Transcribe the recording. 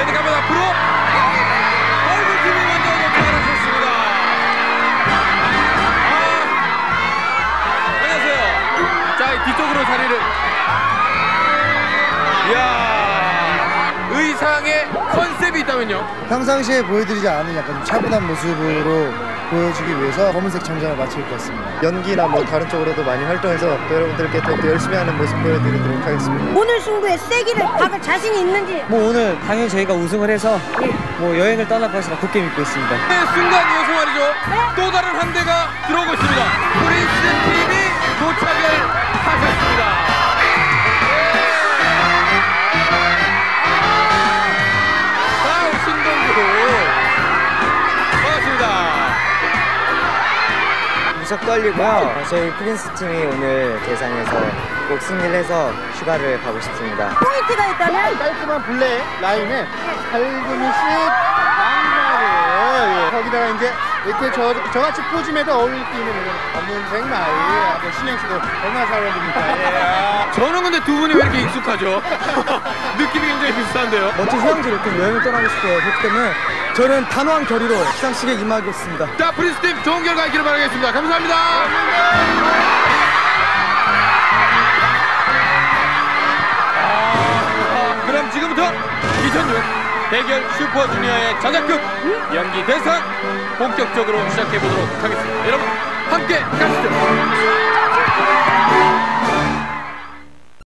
가면 앞으로 얼굴팀이 먼저 도착을 하셨습니다. 안녕하세요. 자, 뒤쪽으로 자리를. 이야, 의상에 컨셉이 있다면요? 평상시에 보여드리지 않은 약간 좀 차분한 모습으로 보여주기 위해서 검은색 정장을 맞출 것 같습니다. 연기나 뭐 다른 쪽으로도 많이 활동해서 또 여러분들께 더 열심히 하는 모습 보여드리도록 하겠습니다. 오늘 승부에 세기를 박을 자신이 있는지. 뭐 오늘 당연히 저희가 우승을 해서 뭐 여행을 떠날 것이라 굳게 믿고 있습니다. 순간 이어서 말이죠. 또 다른 한 대가 들어오고 있습니다. 프린스 팀이 도착을 하셨습니다. 무척 떨리고요. 저희 프린스 팀이 오늘 대상에서 꼭 승리를 해서 휴가를 가고 싶습니다. 포인트가 있다면 깔끔한 블랙 라인에 밝음이 씩 왕자를 거기다가 이제 이렇게 저같이 포짐에도 어울릴 수 있는 이런 검은색 나이. 신영 씨도 얼마나 잘 어울립니까? 저는 근데 두 분이 왜 이렇게 익숙하죠? 느낌이 굉장히 비슷한데요. 멋진 휴양지로 좀 여행을 떠나고 싶어요. 그렇기 때문에 저는 단호한 결의로 시상식에 임하겠습니다. 자, 프린스 팀 좋은 결과 있기를 바라겠습니다. 감사합니다. 그럼 지금부터 2006 대결 슈퍼주니어의 자작극 연기 대상 본격적으로 시작해 보도록 하겠습니다. 여러분 함께 가시죠.